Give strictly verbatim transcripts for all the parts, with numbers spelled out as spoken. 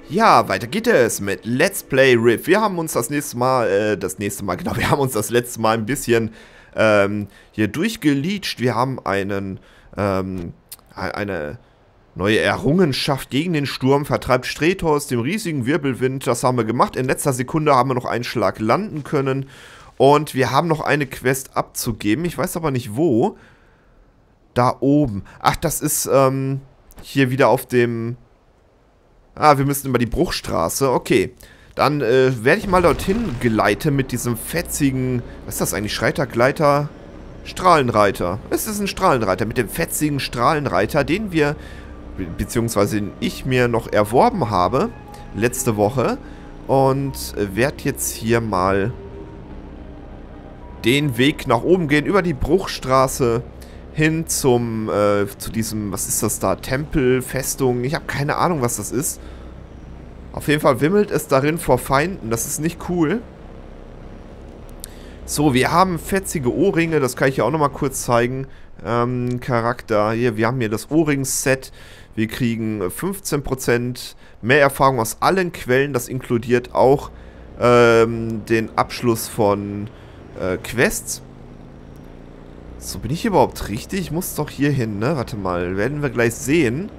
Ja, weiter geht es mit Let's Play Rift. Wir haben uns das nächste Mal, äh, das nächste Mal, genau, wir haben uns das letzte Mal ein bisschen ähm, hier durchgeleacht. Wir haben einen, ähm, eine neue Errungenschaft gegen den Sturm, vertreibt Stretor aus dem riesigen Wirbelwind. Das haben wir gemacht. In letzter Sekunde haben wir noch einen Schlag landen können. Und wir haben noch eine Quest abzugeben. Ich weiß aber nicht wo. Da oben. Ach, das ist ähm, hier wieder auf dem... Ah, wir müssen über die Bruchstraße. Okay. Dann äh, werde ich mal dorthin geleitet mit diesem fetzigen... Was ist das eigentlich? Schreiter, Gleiter, Strahlenreiter. Es ist ein Strahlenreiter. Mit dem fetzigen Strahlenreiter, den wir... beziehungsweise den ich mir noch erworben habe. Letzte Woche. Und äh, werde jetzt hier mal den Weg nach oben gehen. Über die Bruchstraße hin zum, äh, zu diesem, was ist das da? Tempel, Festung, ich habe keine Ahnung, was das ist. Auf jeden Fall wimmelt es darin vor Feinden, das ist nicht cool. So, wir haben fetzige Ohrringe, das kann ich ja auch nochmal kurz zeigen. Ähm, Charakter, hier, wir haben hier das Ohrring-Set. Wir kriegen fünfzehn Prozent mehr Erfahrung aus allen Quellen, das inkludiert auch ähm, den Abschluss von äh, Quests. So, bin ich überhaupt richtig? Ich muss doch hier hin, ne? Warte mal, werden wir gleich sehen.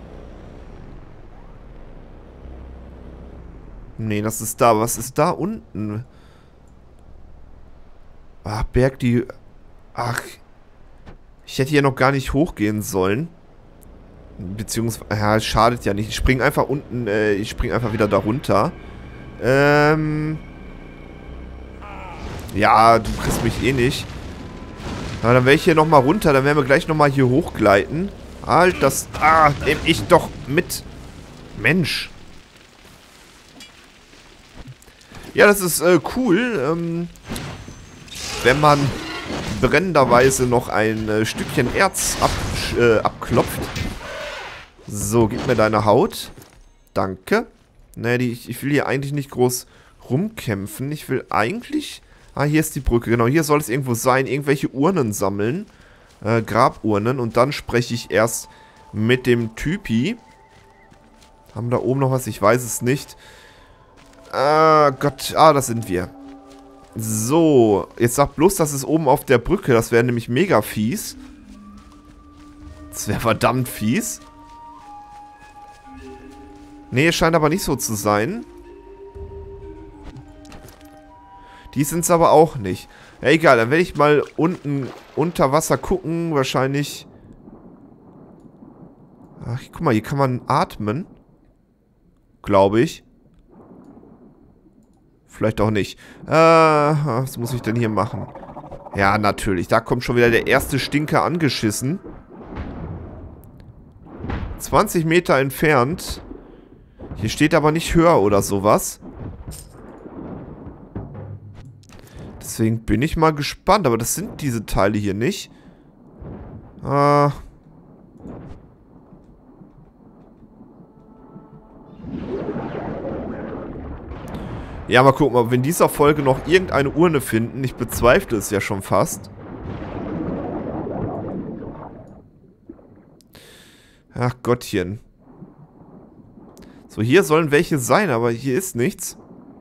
Nee, das ist da. Was ist da unten? Ach, Berg, die... Ach, ich hätte hier noch gar nicht hochgehen sollen. Beziehungsweise, ja, es schadet ja nicht. Ich springe einfach unten, äh, ich springe einfach wieder da runter. Ähm... Ja, du kriegst mich eh nicht. Na, dann werde ich hier nochmal runter. Dann werden wir gleich nochmal hier hochgleiten. Halt, das... Ah, nehme ich doch mit. Mensch. Ja, das ist äh, cool. Ähm, wenn man brennenderweise noch ein äh, Stückchen Erz ab, äh, abklopft. So, gib mir deine Haut. Danke. Naja, die, ich, ich will hier eigentlich nicht groß rumkämpfen. Ich will eigentlich... Ah, hier ist die Brücke. Genau, hier soll es irgendwo sein. Irgendwelche Urnen sammeln. Äh, Graburnen. Und dann spreche ich erst mit dem Typi. Haben da oben noch was? Ich weiß es nicht. Ah, Gott. Ah, das sind wir. So. Jetzt sag bloß, das ist oben auf der Brücke. Das wäre nämlich mega fies. Das wäre verdammt fies. Nee, scheint aber nicht so zu sein. Die sind es aber auch nicht. Ja, egal, dann werde ich mal unten unter Wasser gucken. Wahrscheinlich... Ach, guck mal, hier kann man atmen. Glaube ich. Vielleicht auch nicht. Äh, was muss ich denn hier machen? Ja, natürlich. Da kommt schon wieder der erste Stinker angeschissen. zwanzig Meter entfernt. Hier steht aber nicht höher oder sowas. Deswegen bin ich mal gespannt. Aber das sind diese Teile hier nicht. Äh. Ja, mal gucken, ob wir in dieser Folge noch irgendeine Urne finden. Ich bezweifle es ja schon fast. Ach Gottchen. So, hier sollen welche sein, aber hier ist nichts.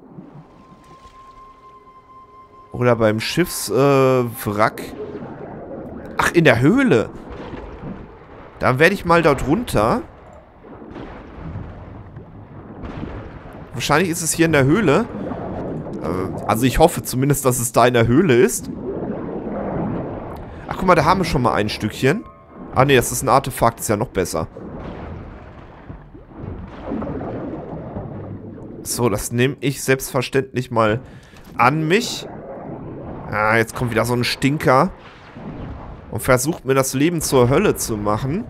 Oder beim Schiffswrack. Äh, Ach, in der Höhle. Dann werde ich mal dort runter. Wahrscheinlich ist es hier in der Höhle. Äh, also ich hoffe zumindest, dass es da in der Höhle ist. Ach, guck mal, da haben wir schon mal ein Stückchen. Ah, nee, das ist ein Artefakt. Ist ja noch besser. So, das nehme ich selbstverständlich mal an mich. Ah, jetzt kommt wieder so ein Stinker. Und versucht mir das Leben zur Hölle zu machen.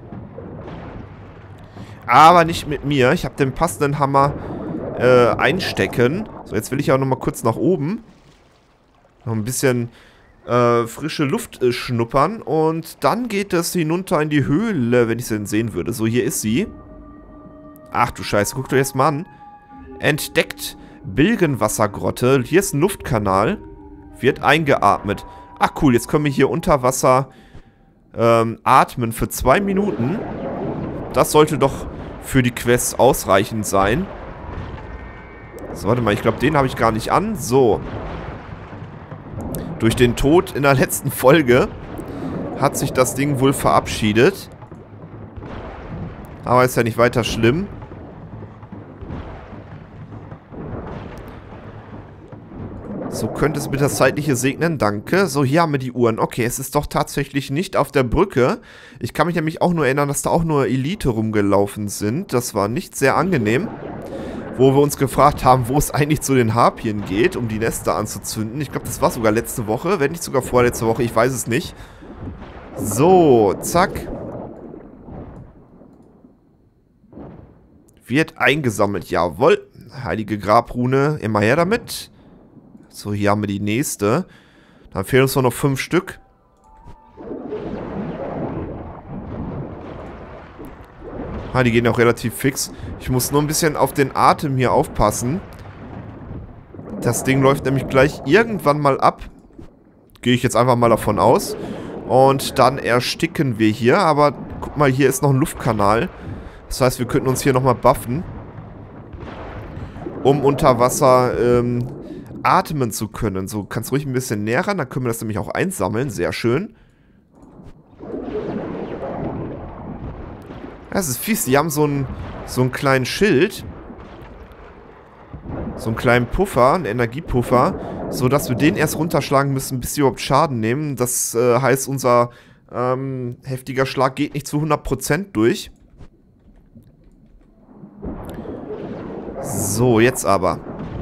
Aber nicht mit mir. Ich habe den passenden Hammer äh, einstecken. So, jetzt will ich auch nochmal kurz nach oben. Noch ein bisschen äh, frische Luft äh, schnuppern. Und dann geht es hinunter in die Höhle, wenn ich sie denn sehen würde. So, hier ist sie. Ach du Scheiße, guckt euch das mal an. Entdeckt Bilgenwassergrotte. Hier ist ein Luftkanal. Wird eingeatmet. Ach cool, jetzt können wir hier unter Wasser ähm, atmen für zwei Minuten. Das sollte doch für die Quest ausreichend sein. So, warte mal, ich glaube, den habe ich gar nicht an. So. Durch den Tod in der letzten Folge hat sich das Ding wohl verabschiedet. Aber ist ja nicht weiter schlimm. So, könnte es mit das Zeitliche segnen. Danke. So, hier haben wir die Uhren. Okay, es ist doch tatsächlich nicht auf der Brücke. Ich kann mich nämlich auch nur erinnern, dass da auch nur Elite rumgelaufen sind. Das war nicht sehr angenehm. Wo wir uns gefragt haben, wo es eigentlich zu den Harpien geht, um die Nester anzuzünden. Ich glaube, das war sogar letzte Woche, wenn nicht sogar vorletzte Woche, ich weiß es nicht. So, zack. Wird eingesammelt, jawohl. Heilige Grabrune, immer her damit. So, hier haben wir die nächste. Dann fehlen uns nur noch fünf Stück. Ah, die gehen auch relativ fix. Ich muss nur ein bisschen auf den Atem hier aufpassen. Das Ding läuft nämlich gleich irgendwann mal ab. Gehe ich jetzt einfach mal davon aus. Und dann ersticken wir hier. Aber guck mal, hier ist noch ein Luftkanal. Das heißt, wir könnten uns hier nochmal buffen. Um unter Wasser ähm, atmen zu können. So, kannst ruhig ein bisschen näher ran. Dann können wir das nämlich auch einsammeln. Sehr schön. Das ist fies. Die haben so einen, so einen kleinen Schild. So einen kleinen Puffer, einen Energiepuffer. Sodass wir den erst runterschlagen müssen, bis sie überhaupt Schaden nehmen. Das äh, heißt, unser ähm, heftiger Schlag geht nicht zu hundert Prozent durch. So, jetzt aber.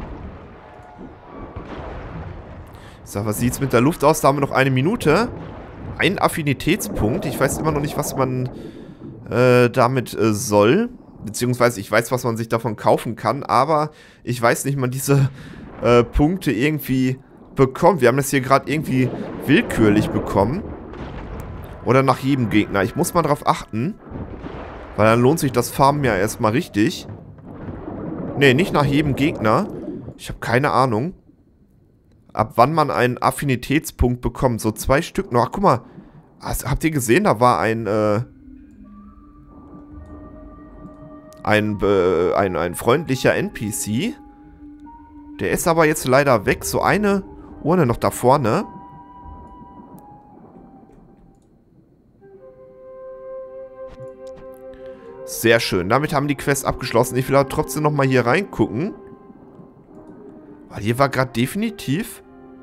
So, was sieht es mit der Luft aus? Da haben wir noch eine Minute. Ein Affinitätspunkt. Ich weiß immer noch nicht, was man äh, damit äh, soll. Beziehungsweise ich weiß, was man sich davon kaufen kann. Aber ich weiß nicht, man diese äh, Punkte irgendwie bekommt. Wir haben das hier gerade irgendwie willkürlich bekommen. Oder nach jedem Gegner. Ich muss mal drauf achten. Weil dann lohnt sich das Farmen ja erstmal richtig. Ne, nicht nach jedem Gegner. Ich habe keine Ahnung. Ab wann man einen Affinitätspunkt bekommt. So zwei Stück noch. Ach, guck mal. Habt ihr gesehen? Da war ein, äh... Ein, äh, ein, ein freundlicher N P C. Der ist aber jetzt leider weg. So eine Urne noch da vorne. Sehr schön. Damit haben die Quest abgeschlossen. Ich will aber trotzdem nochmal hier reingucken. Weil hier war gerade definitiv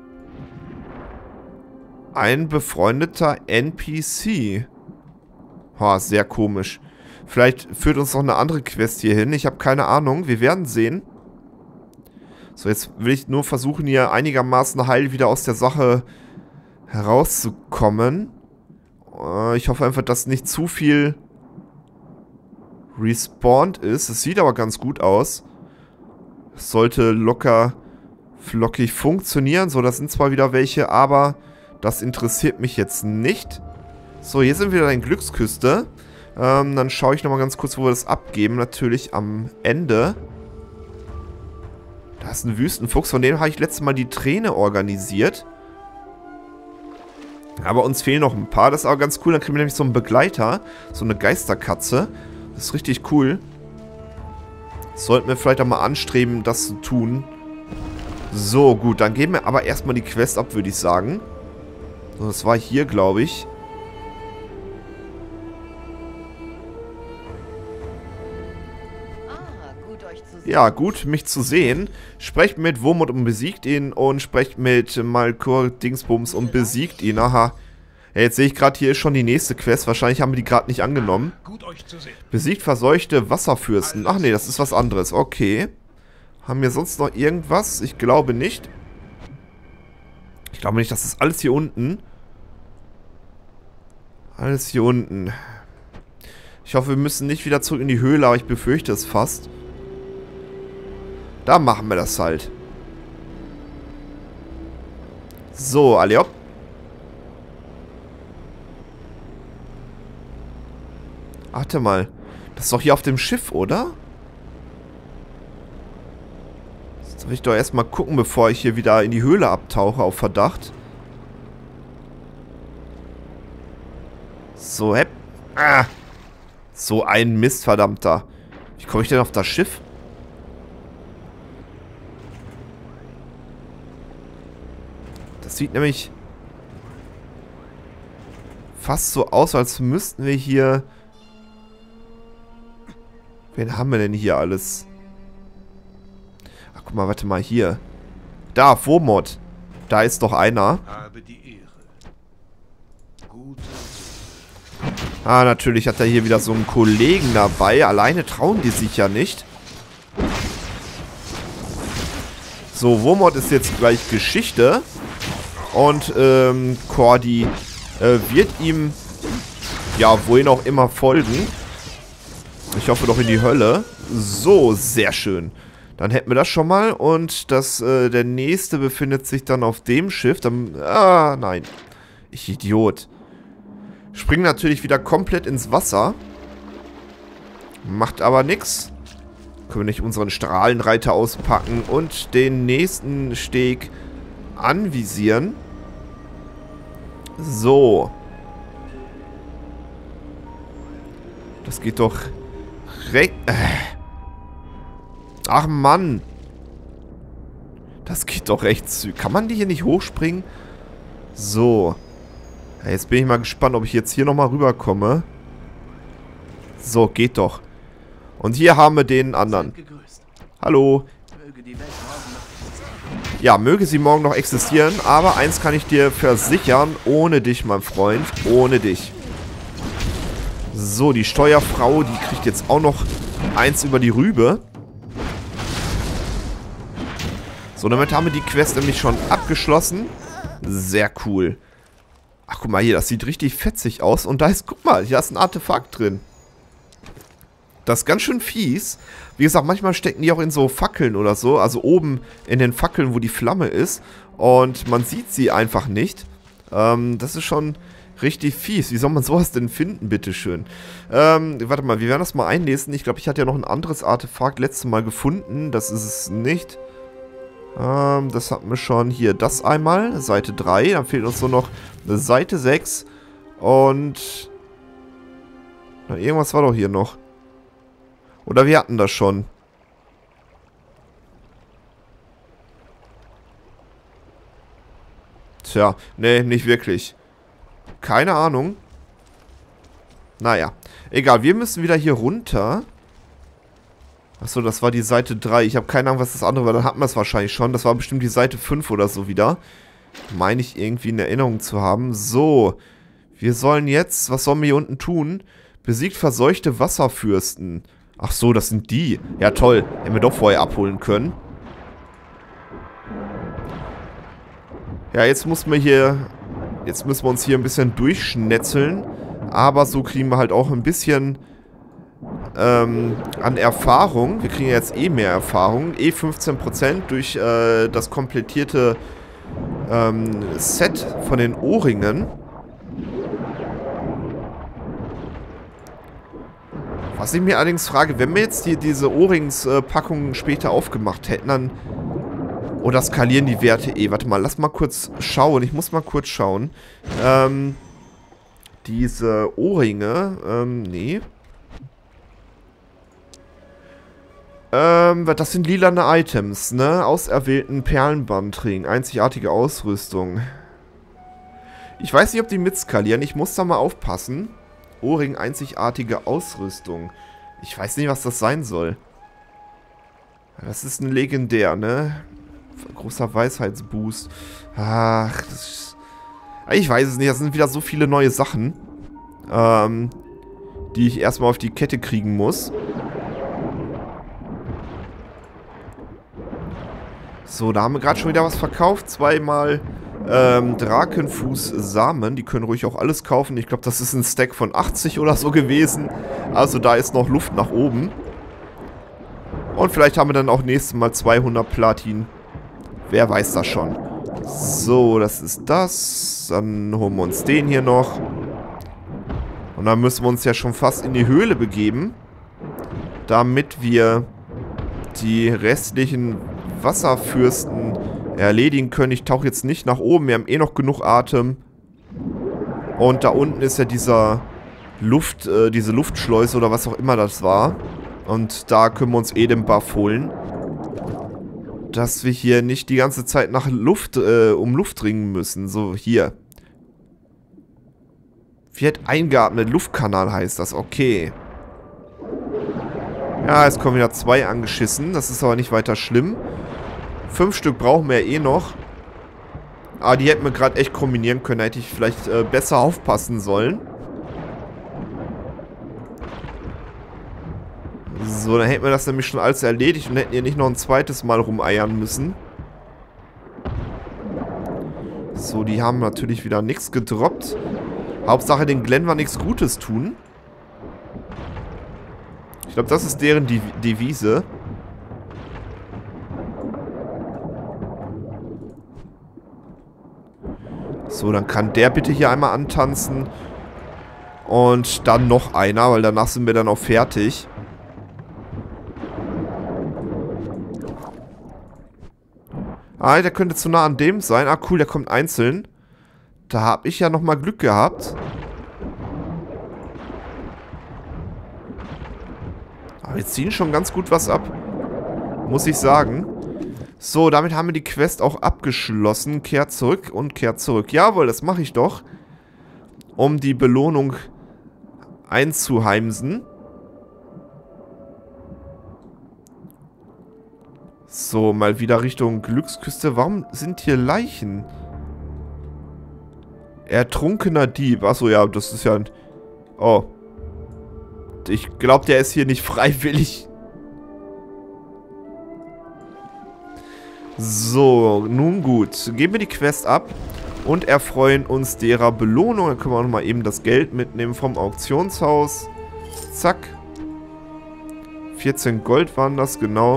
ein befreundeter N P C. Ha, sehr komisch. Vielleicht führt uns noch eine andere Quest hier hin. Ich habe keine Ahnung. Wir werden sehen. So, jetzt will ich nur versuchen, hier einigermaßen heil wieder aus der Sache herauszukommen. Äh, ich hoffe einfach, dass nicht zu viel respawned ist. Es sieht aber ganz gut aus. Es sollte locker flockig funktionieren. So, das sind zwar wieder welche, aber das interessiert mich jetzt nicht. So, hier sind wir wieder in Glücksküste. Ähm, dann schaue ich nochmal ganz kurz, wo wir das abgeben. Natürlich am Ende. Da ist ein Wüstenfuchs. Von dem habe ich letztes Mal die Träne organisiert. Aber uns fehlen noch ein paar. Das ist aber ganz cool. Dann kriegen wir nämlich so einen Begleiter. So eine Geisterkatze. Das ist richtig cool. Sollten wir vielleicht auch mal anstreben, das zu tun. So, gut. Dann geben wir aber erstmal die Quest ab, würde ich sagen. So, das war hier, glaube ich. Ja, gut, mich zu sehen. Sprecht mit Wurmut und besiegt ihn. Und sprecht mit Malkur Dingsbums und besiegt ihn. Aha. Ja, jetzt sehe ich gerade, hier ist schon die nächste Quest. Wahrscheinlich haben wir die gerade nicht angenommen. Besiegt verseuchte Wasserfürsten. Ach nee, das ist was anderes. Okay. Haben wir sonst noch irgendwas? Ich glaube nicht. Ich glaube nicht, das ist alles hier unten. Alles hier unten. Ich hoffe, wir müssen nicht wieder zurück in die Höhle, aber ich befürchte es fast. Da machen wir das halt. So, alle hopp. Warte mal. Das ist doch hier auf dem Schiff, oder? Jetzt soll ich doch erstmal gucken, bevor ich hier wieder in die Höhle abtauche, auf Verdacht. So, hepp. Ah. So ein Mist, verdammter. Wie komme ich denn auf das Schiff? Das sieht nämlich fast so aus, als müssten wir hier... Wen haben wir denn hier alles? Ach, guck mal, warte mal, hier. Da, Vormod. Da ist doch einer. Habe die Ehre. Gute. Ah, natürlich hat er hier wieder so einen Kollegen dabei. Alleine trauen die sich ja nicht. So, Vormod ist jetzt gleich Geschichte. Und, ähm, Cordy äh, wird ihm, ja, wohin auch immer folgen. Ich hoffe doch in die Hölle. So, sehr schön. Dann hätten wir das schon mal. Und das, äh, der nächste befindet sich dann auf dem Schiff. Dann, ah, nein. Ich Idiot. Springen natürlich wieder komplett ins Wasser. Macht aber nichts. Können wir nicht unseren Strahlenreiter auspacken und den nächsten Steg anvisieren. So. Das geht doch... Re äh. Ach Mann. Das geht doch recht zügig. Kann man die hier nicht hochspringen? So. Ja, jetzt bin ich mal gespannt, ob ich jetzt hier nochmal rüberkomme. So, geht doch. Und hier haben wir den anderen. Hallo. Ja, möge sie morgen noch existieren. Aber eins kann ich dir versichern. Ohne dich, mein Freund. Ohne dich. So, die Steuerfrau, die kriegt jetzt auch noch eins über die Rübe. So, damit haben wir die Quest nämlich schon abgeschlossen. Sehr cool. Ach, guck mal hier, das sieht richtig fetzig aus. Und da ist, guck mal, hier ist ein Artefakt drin. Das ist ganz schön fies. Wie gesagt, manchmal stecken die auch in so Fackeln oder so. Also oben in den Fackeln, wo die Flamme ist. Und man sieht sie einfach nicht. Ähm, das ist schon richtig fies. Wie soll man sowas denn finden, bitteschön? Ähm, warte mal, wir werden das mal einlesen. Ich glaube, ich hatte ja noch ein anderes Artefakt letztes Mal gefunden. Das ist es nicht. Ähm, das hatten wir schon. Hier, das einmal. Seite drei. Dann fehlt uns nur noch Seite sechs. Und... Na, irgendwas war doch hier noch. Oder wir hatten das schon. Tja, nee, nicht wirklich. Keine Ahnung. Naja, egal, wir müssen wieder hier runter. Achso, das war die Seite drei. Ich habe keine Ahnung, was das andere war. Dann hatten wir es wahrscheinlich schon. Das war bestimmt die Seite fünf oder so wieder. Meine ich irgendwie in Erinnerung zu haben. So, wir sollen jetzt, was sollen wir hier unten tun? Besiegt verseuchte Wasserfürsten. Ach so, das sind die. Ja, toll. Hätten wir doch vorher abholen können. Ja, jetzt muss man hier... Jetzt müssen wir uns hier ein bisschen durchschnetzeln. Aber so kriegen wir halt auch ein bisschen ähm, an Erfahrung. Wir kriegen jetzt eh mehr Erfahrung. Eh fünfzehn Prozent durch äh, das komplettierte ähm, Set von den Ohrringen. Was ich mir allerdings frage, wenn wir jetzt die, diese Ohrringspackungen später aufgemacht hätten, dann... Oder skalieren die Werte eh. Warte mal, lass mal kurz schauen. Ich muss mal kurz schauen. Ähm, diese Ohrringe, ähm, nee. Ähm, das sind lilane Items, ne? Auserwählten Perlenbandring. Einzigartige Ausrüstung. Ich weiß nicht, ob die mitskalieren. Ich muss da mal aufpassen. Ohrring, einzigartige Ausrüstung. Ich weiß nicht, was das sein soll. Das ist ein legendär, ne? Großer Weisheitsboost. Ach, das ist... Ich weiß es nicht, das sind wieder so viele neue Sachen, ähm, die ich erstmal auf die Kette kriegen muss. So, da haben wir gerade schon wieder was verkauft. Zweimal ähm, Drakenfuß-Samen. Die können ruhig auch alles kaufen. Ich glaube, das ist ein Stack von achtzig oder so gewesen. Also da ist noch Luft nach oben. Und vielleicht haben wir dann auch nächstes Mal zweihundert Platin. Wer weiß das schon. So, das ist das. Dann holen wir uns den hier noch. Und dann müssen wir uns ja schon fast in die Höhle begeben. Damit wir die restlichen Wasserfürsten erledigen können. Ich tauche jetzt nicht nach oben. Wir haben eh noch genug Atem. Und da unten ist ja dieser Luft, äh, diese Luftschleuse oder was auch immer das war. Und da können wir uns eh den Buff holen. dass wir hier nicht die ganze Zeit nach Luft, äh, um Luft ringen müssen. So, hier. Wird eingeatmet. Luftkanal heißt das. Okay. Ja, es kommen wieder zwei angeschissen. Das ist aber nicht weiter schlimm. Fünf Stück brauchen wir ja eh noch. Ah, die hätten wir gerade echt kombinieren können. Da hätte ich vielleicht äh, besser aufpassen sollen. So, dann hätten wir das nämlich schon alles erledigt und hätten hier nicht noch ein zweites Mal rumeiern müssen. So, die haben natürlich wieder nichts gedroppt. Hauptsache, den Glenn war nichts Gutes tun. Ich glaube, das ist deren Dev Devise. So, dann kann der bitte hier einmal antanzen. Und dann noch einer, weil danach sind wir dann auch fertig. Ah, der könnte zu nah an dem sein. Ah, cool, der kommt einzeln. Da habe ich ja nochmal Glück gehabt. Aber wir ziehen schon ganz gut was ab. Muss ich sagen. So, damit haben wir die Quest auch abgeschlossen. Kehrt zurück und kehrt zurück. Jawohl, das mache ich doch. Um die Belohnung einzuheimsen. So, mal wieder Richtung Glücksküste. Warum sind hier Leichen? Ertrunkener Dieb. Achso, ja, das ist ja ein... Oh. Ich glaube, der ist hier nicht freiwillig. So, nun gut. Geben wir die Quest ab und erfreuen uns derer Belohnung. Dann können wir auch nochmal eben das Geld mitnehmen vom Auktionshaus. Zack. vierzehn Gold waren das, genau.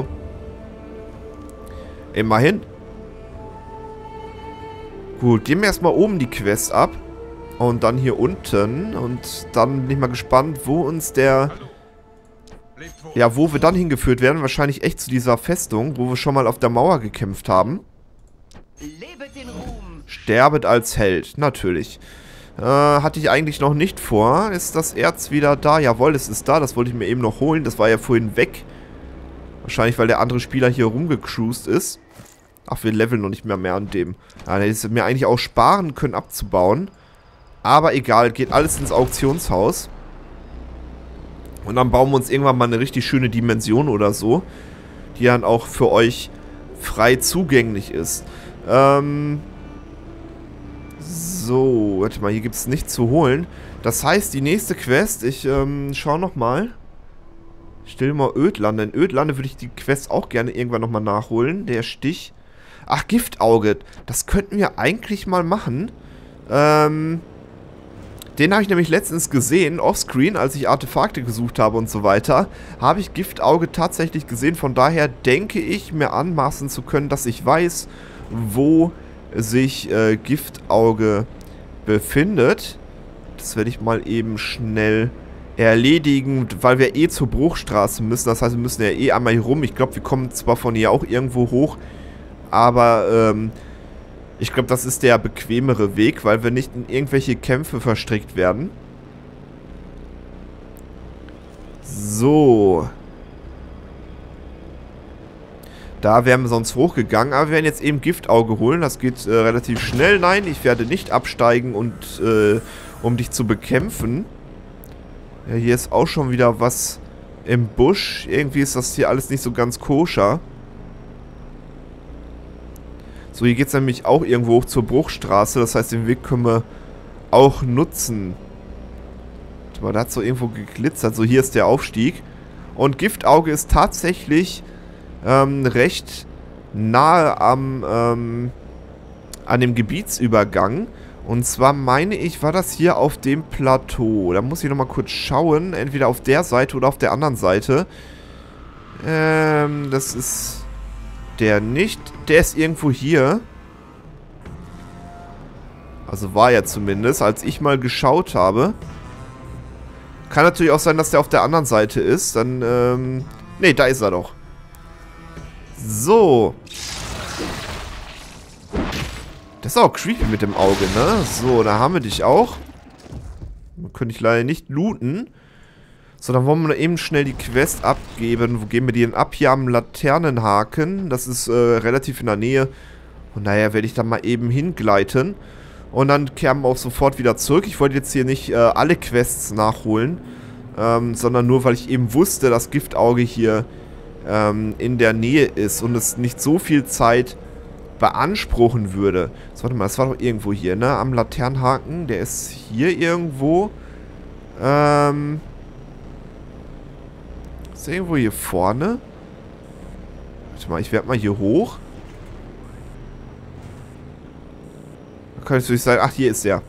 Immerhin. Gut, geben wir erstmal oben die Quest ab. Und dann hier unten. Und dann bin ich mal gespannt, wo uns der... Ja, wo wir dann hingeführt werden. Wahrscheinlich echt zu dieser Festung, wo wir schon mal auf der Mauer gekämpft haben. Sterbet als Held. Natürlich. Äh, hatte ich eigentlich noch nicht vor. Ist das Erz wieder da? Jawohl, es ist da. Das wollte ich mir eben noch holen. Das war ja vorhin weg. Wahrscheinlich, weil der andere Spieler hier rumgecruised ist. Ach, wir leveln noch nicht mehr mehr an dem. Ja, dann hätte ich mir eigentlich auch sparen können, abzubauen. Aber egal, geht alles ins Auktionshaus. Und dann bauen wir uns irgendwann mal eine richtig schöne Dimension oder so, die dann auch für euch frei zugänglich ist. Ähm... So, warte mal, hier gibt es nichts zu holen. Das heißt, die nächste Quest, ich ähm, schau nochmal. Still mal Ödlande. In Ödlande würde ich die Quest auch gerne irgendwann nochmal nachholen. Der Stich. Ach, Giftauge. Das könnten wir eigentlich mal machen. Ähm... Den habe ich nämlich letztens gesehen, offscreen, als ich Artefakte gesucht habe und so weiter. Habe ich Giftauge tatsächlich gesehen. Von daher denke ich, mir anmaßen zu können, dass ich weiß, wo sich äh, Giftauge befindet. Das werde ich mal eben schnell erledigen, weil wir eh zur Bruchstraße müssen. Das heißt, wir müssen ja eh einmal hier rum. Ich glaube, wir kommen zwar von hier auch irgendwo hoch, aber ähm... ich glaube, das ist der bequemere Weg, weil wir nicht in irgendwelche Kämpfe verstrickt werden. So. Da wären wir sonst hochgegangen, aber wir werden jetzt eben Giftauge holen. Das geht äh, relativ schnell. Nein, ich werde nicht absteigen, und äh, um dich zu bekämpfen. Ja, hier ist auch schon wieder was im Busch. Irgendwie ist das hier alles nicht so ganz koscher. So, hier geht es nämlich auch irgendwo hoch zur Bruchstraße. Das heißt, den Weg können wir auch nutzen. Warte mal, da hat es so irgendwo geglitzert. So, hier ist der Aufstieg. Und Giftauge ist tatsächlich ähm, recht nahe am ähm, an dem Gebietsübergang. Und zwar meine ich, war das hier auf dem Plateau. Da muss ich nochmal kurz schauen. Entweder auf der Seite oder auf der anderen Seite. Ähm, das ist... Der nicht. Der ist irgendwo hier. Also war er zumindest, als ich mal geschaut habe. Kann natürlich auch sein, dass der auf der anderen Seite ist. Dann, ähm... Ne, da ist er doch. So. Das ist auch creepy mit dem Auge, ne? So, da haben wir dich auch. Könnte ich leider nicht looten. So, dann wollen wir eben schnell die Quest abgeben. Wo geben wir die denn ab? Hier am Laternenhaken. Das ist äh, relativ in der Nähe. Und naja, werde ich dann mal eben hingleiten. Und dann kehren wir auch sofort wieder zurück. Ich wollte jetzt hier nicht äh, alle Quests nachholen. Ähm, sondern nur, weil ich eben wusste, dass Giftauge hier ähm, in der Nähe ist. Und es nicht so viel Zeit beanspruchen würde. So, warte mal, das war doch irgendwo hier, ne? Am Laternenhaken. Der ist hier irgendwo. Ähm... Ist irgendwo hier vorne? Warte mal, ich werde mal hier hoch. Da kann ich natürlich sagen, ach, hier ist der.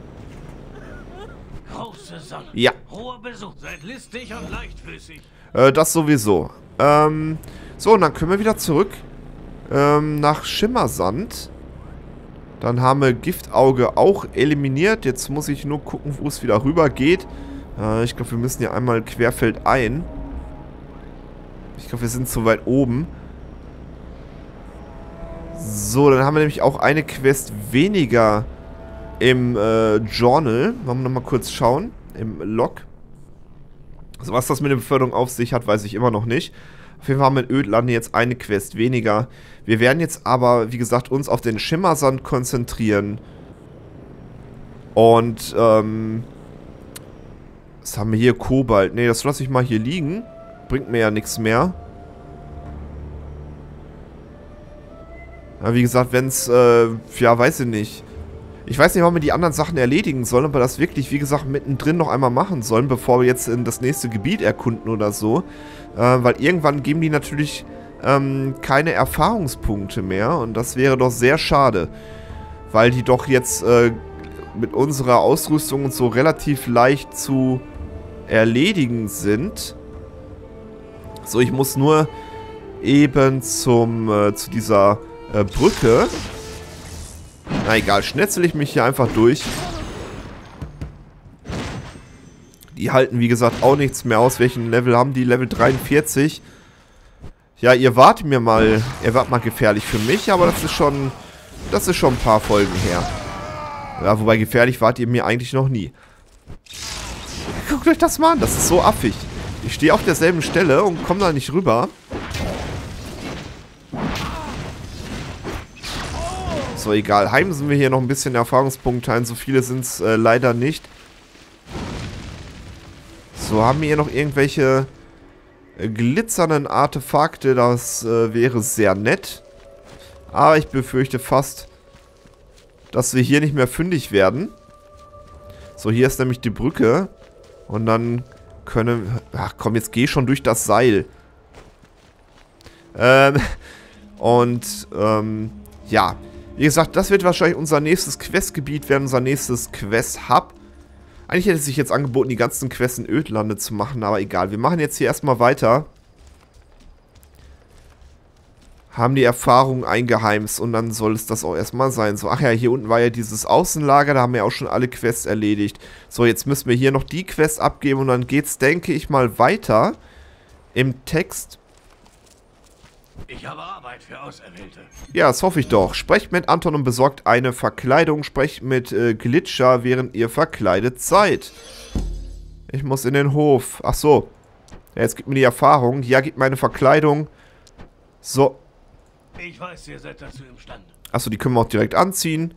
Große Sonne. Ja. Hoher Besuch. Seid listig und leichtfüßig. Äh, das sowieso. Ähm, so, und dann können wir wieder zurück. Ähm, nach Schimmersand. Dann haben wir Giftauge auch eliminiert. Jetzt muss ich nur gucken, wo es wieder rüber geht. Äh, ich glaube, wir müssen hier einmal querfeldein. Ich glaube, wir sind zu weit oben. So, dann haben wir nämlich auch eine Quest weniger im äh, Journal. Wollen wir nochmal kurz schauen. Im Log. Also was das mit der Beförderung auf sich hat, weiß ich immer noch nicht. Auf jeden Fall haben wir in Ödlande jetzt eine Quest weniger. Wir werden jetzt aber, wie gesagt, uns auf den Schimmersand konzentrieren. Und, ähm... was haben wir hier? Kobalt. Ne, das lasse ich mal hier liegen. Bringt mir ja nichts mehr. Aber wie gesagt, wenn es, äh, ja, weiß ich nicht. Ich weiß nicht, ob wir die anderen Sachen erledigen sollen, aber das wirklich, wie gesagt, mittendrin noch einmal machen sollen, bevor wir jetzt in das nächste Gebiet erkunden oder so. Äh, weil irgendwann geben die natürlich ähm, keine Erfahrungspunkte mehr und das wäre doch sehr schade. Weil die doch jetzt äh, mit unserer Ausrüstung und so relativ leicht zu erledigen sind. So, ich muss nur eben zum, äh, zu dieser äh, Brücke. Na egal, schnetzel ich mich hier einfach durch. Die halten, wie gesagt, auch nichts mehr aus. Welchen Level haben die? Level dreiundvierzig. Ja, ihr wart mir mal, ihr wart mal gefährlich für mich, aber das ist schon, das ist schon ein paar Folgen her. Ja, wobei gefährlich wart ihr mir eigentlich noch nie. Guckt euch das mal an, das ist so affig. Ich stehe auf derselben Stelle und komme da nicht rüber. So, egal. Heimsen wir hier noch ein bisschen Erfahrungspunkte ein. So viele sind es äh, leider nicht. So, haben wir hier noch irgendwelche äh, glitzernden Artefakte. Das äh, wäre sehr nett. Aber ich befürchte fast, dass wir hier nicht mehr fündig werden. So, hier ist nämlich die Brücke. Und dann können... Ach komm, jetzt geh schon durch das Seil. Ähm, und, ähm, ja. Wie gesagt, das wird wahrscheinlich unser nächstes Questgebiet werden, unser nächstes Quest-Hub. Eigentlich hätte es sich jetzt angeboten, die ganzen Quests in Ödlande zu machen, aber egal. Wir machen jetzt hier erstmal weiter. Haben die Erfahrung eingeheimst und dann soll es das auch erstmal sein. So, ach ja, hier unten war ja dieses Außenlager, da haben wir auch schon alle Quests erledigt. So, jetzt müssen wir hier noch die Quest abgeben und dann geht's, denke ich mal, weiter im Text. Ich habe Arbeit für Auserwählte. Ja, das hoffe ich doch. Sprecht mit Anton und besorgt eine Verkleidung. Sprecht mit äh, Glitscher, während ihr verkleidet seid. Ich muss in den Hof. Ach so. Ja, jetzt gibt mir die Erfahrung. Ja, gibt mir eine Verkleidung. So. Ich weiß, ihr seid dazu imstande. Achso, die können wir auch direkt anziehen.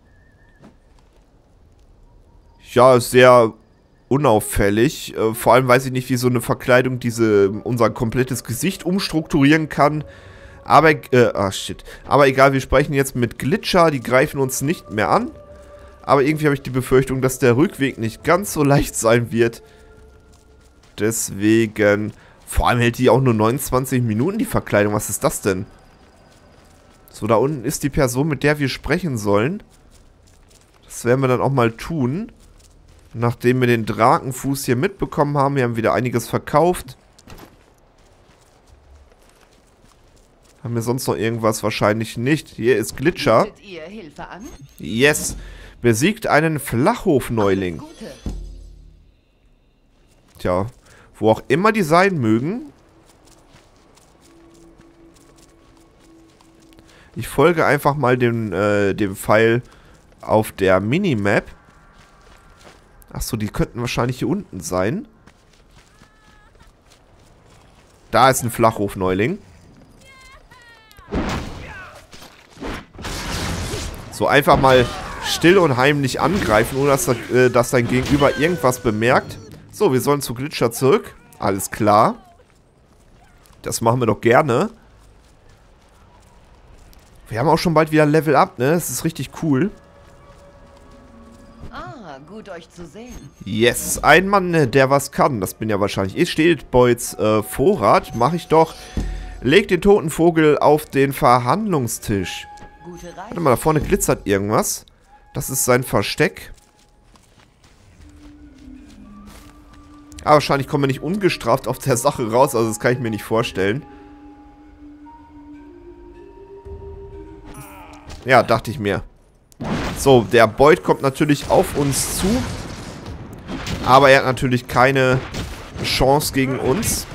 Ja, sehr unauffällig. Äh, vor allem weiß ich nicht, wie so eine Verkleidung diese unser komplettes Gesicht umstrukturieren kann. Aber, äh, ah shit. Aber egal, wir sprechen jetzt mit Glitscher, die greifen uns nicht mehr an. Aber irgendwie habe ich die Befürchtung, dass der Rückweg nicht ganz so leicht sein wird. Deswegen, vor allem hält die auch nur neunundzwanzig Minuten, die Verkleidung. Was ist das denn? So, da unten ist die Person, mit der wir sprechen sollen. Das werden wir dann auch mal tun. Nachdem wir den Drakenfuß hier mitbekommen haben, wir haben wieder einiges verkauft. Haben wir sonst noch irgendwas? Wahrscheinlich nicht. Hier ist Glitscher. Bietet ihr Hilfe an? Yes. Besiegt einen Flachhof-Neuling. Tja, wo auch immer die sein mögen. Ich folge einfach mal dem, äh, dem Pfeil auf der Minimap. Achso, die könnten wahrscheinlich hier unten sein. Da ist ein Flachhof-Neuling. So, einfach mal still und heimlich angreifen, ohne dass, äh, dass dein Gegenüber irgendwas bemerkt. So, wir sollen zu Glitscher zurück. Alles klar. Das machen wir doch gerne. Wir haben auch schon bald wieder Level Up, ne? Das ist richtig cool. Ah, gut euch zu sehen. Yes, ein Mann, der was kann. Das bin ja wahrscheinlich. Es steht Beuts äh, Vorrat. Mach ich doch. Leg den toten Vogel auf den Verhandlungstisch. Gute Reise. Warte mal, da vorne glitzert irgendwas. Das ist sein Versteck. Aber wahrscheinlich kommen wir nicht ungestraft auf der Sache raus. Also das kann ich mir nicht vorstellen. Ja, dachte ich mir. So, der Beut kommt natürlich auf uns zu. Aber er hat natürlich keine Chance gegen uns.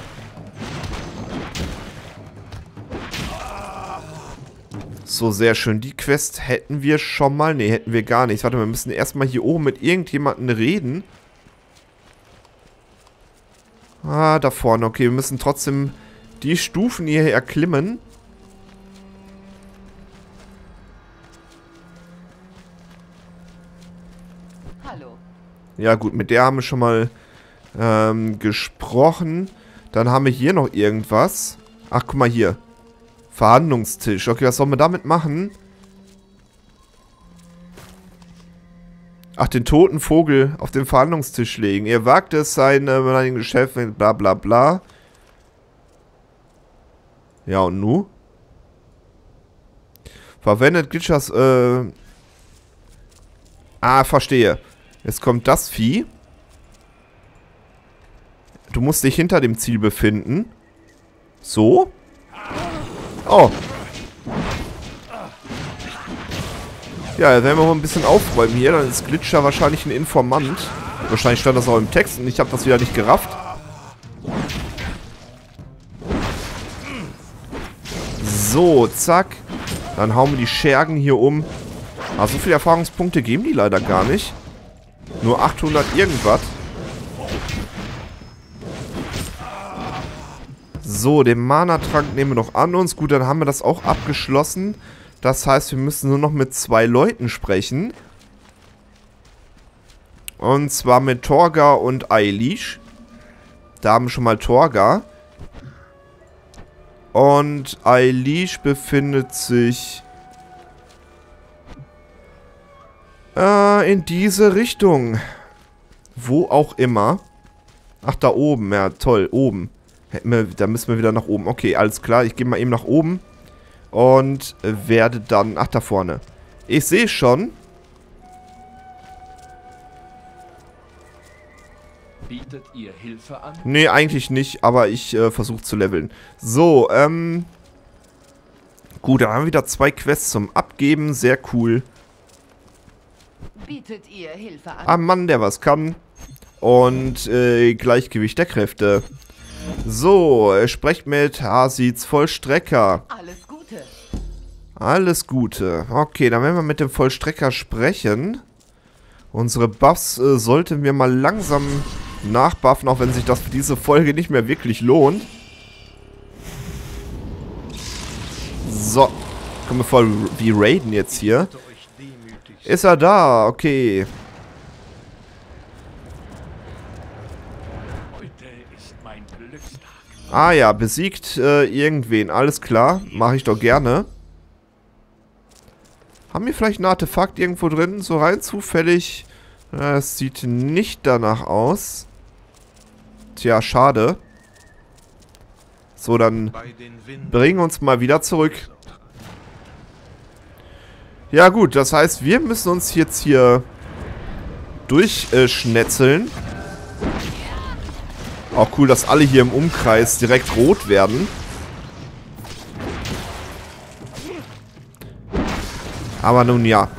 So, sehr schön. Die Quest hätten wir schon mal. Ne, hätten wir gar nicht. Warte, wir müssen erstmal hier oben mit irgendjemandem reden. Ah, da vorne. Okay, wir müssen trotzdem die Stufen hier erklimmen. Hallo. Ja gut, mit der haben wir schon mal ähm, gesprochen. Dann haben wir hier noch irgendwas. Ach, guck mal hier. Verhandlungstisch. Okay, was sollen wir damit machen? Ach, den toten Vogel auf den Verhandlungstisch legen. Er wagt es, sein äh, Geschäft, bla bla bla. Ja, und nu? Verwendet Glitchers, äh... Ah, verstehe. Jetzt kommt das Vieh. Du musst dich hinter dem Ziel befinden. So? Oh. Ja, dann werden wir mal ein bisschen aufräumen hier. Dann ist Glitscher wahrscheinlich ein Informant. Wahrscheinlich stand das auch im Text und ich habe das wieder nicht gerafft. So, zack. Dann hauen wir die Schergen hier um. Aber so viele Erfahrungspunkte geben die leider gar nicht. Nur achthundert irgendwas. So, den Mana-Trank nehmen wir noch an uns. Gut, dann haben wir das auch abgeschlossen. Das heißt, wir müssen nur noch mit zwei Leuten sprechen. Und zwar mit Torga und Eilish. Da haben wir schon mal Torga. Und Eilish befindet sich äh, in diese Richtung. Wo auch immer. Ach, da oben. Ja, toll. Oben. Hätten wir, da müssen wir wieder nach oben. Okay, alles klar. Ich gehe mal eben nach oben. Und werde dann... Ach, da vorne. Ich sehe schon. Bietet ihr Hilfe an? Nee, eigentlich nicht, aber ich äh, versuche zu leveln. So, ähm... Gut, dann haben wir wieder zwei Quests zum Abgeben. Sehr cool. Bietet ihr Hilfe an? Ah, Mann, der was kann. Und äh, Gleichgewicht der Kräfte. So, äh, sprecht mit Hasits Vollstrecker. Alles Gute. Alles Gute. Okay, dann werden wir mit dem Vollstrecker sprechen. Unsere Buffs äh, sollten wir mal langsam nachbuffen, auch wenn sich das für diese Folge nicht mehr wirklich lohnt. So. Kommen wir voll wie Raiden jetzt hier. Ist er da? Okay. Ah ja, besiegt äh, irgendwen. Alles klar. Mache ich doch gerne. Haben wir vielleicht ein Artefakt irgendwo drin? So rein zufällig. Es sieht nicht danach aus. Tja, schade. So, dann bringen wir uns mal wieder zurück. Ja gut, das heißt, wir müssen uns jetzt hier durchschnetzeln. Auch cool, dass alle hier im Umkreis direkt rot werden. Aber nun ja.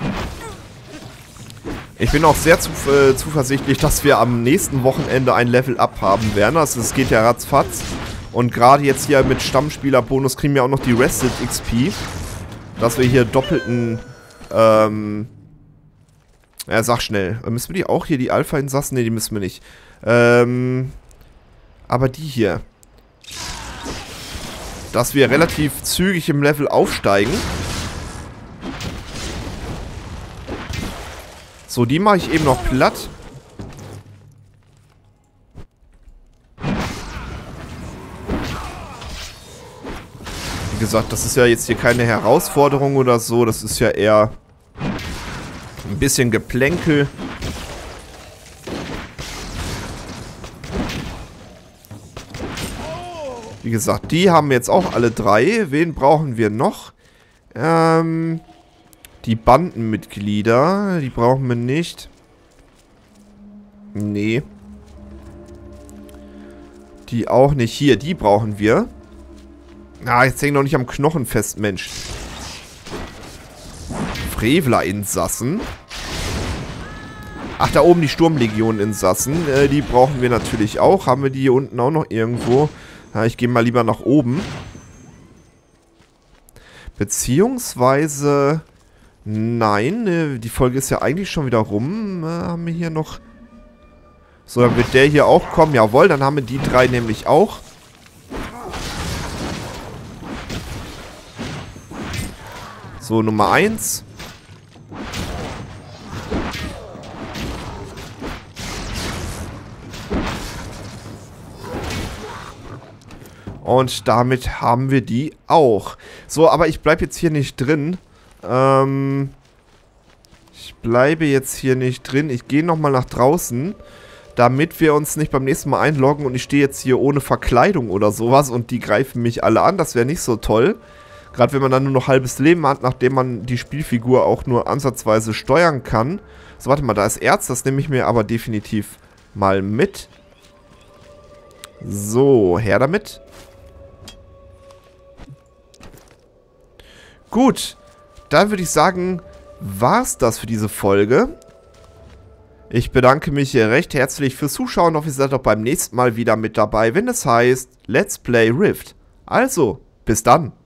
Ich bin auch sehr zu, äh, zuversichtlich, dass wir am nächsten Wochenende ein Level-Up haben werden. Also es geht ja ratzfatz. Und gerade jetzt hier mit Stammspieler-Bonus kriegen wir auch noch die Rested X P. Dass wir hier doppelten... Ähm... Ja, sag schnell. Müssen wir die auch hier, die Alpha-Insassen? Ne, die müssen wir nicht. Ähm... Aber die hier. dass wir relativ zügig im Level aufsteigen. So, die mache ich eben noch platt. Wie gesagt, das ist ja jetzt hier keine Herausforderung oder so. Das ist ja eher ein bisschen Geplänkel. Wie gesagt, die haben jetzt auch alle drei. Wen brauchen wir noch? Ähm, die Bandenmitglieder. Die brauchen wir nicht. Nee. Die auch nicht. Hier, die brauchen wir. Ah, jetzt hängen noch nicht am Knochen fest, Mensch. Frevler-Insassen. Ach, da oben die Sturmlegion-Insassen. Äh, die brauchen wir natürlich auch. Haben wir die hier unten auch noch irgendwo? Ja, ich gehe mal lieber nach oben. Beziehungsweise... Nein, äh, die Folge ist ja eigentlich schon wieder rum. Äh, haben wir hier noch... So, dann wird der hier auch kommen. Jawohl, dann haben wir die drei nämlich auch. So, Nummer eins. Und damit haben wir die auch. So, aber ich bleibe jetzt hier nicht drin. Ähm, ich bleibe jetzt hier nicht drin. Ich gehe nochmal nach draußen, damit wir uns nicht beim nächsten Mal einloggen und ich stehe jetzt hier ohne Verkleidung oder sowas und die greifen mich alle an. Das wäre nicht so toll. Gerade wenn man dann nur noch halbes Leben hat, nachdem man die Spielfigur auch nur ansatzweise steuern kann. So, warte mal, da ist Erz. Das nehme ich mir aber definitiv mal mit. So, her damit. Gut, dann würde ich sagen, war's das für diese Folge. Ich bedanke mich recht herzlich fürs Zuschauen. Ich hoffe, ihr seid auch beim nächsten Mal wieder mit dabei, wenn es heißt Let's Play Rift. Also, bis dann.